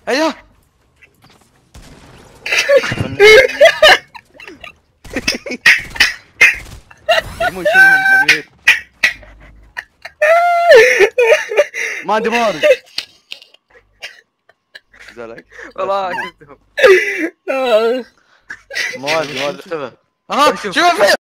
ايوه مو يشيلهم حبيبي. ما عندي موارد. زلك والله شفتهم. مواد اختفى. ها شوف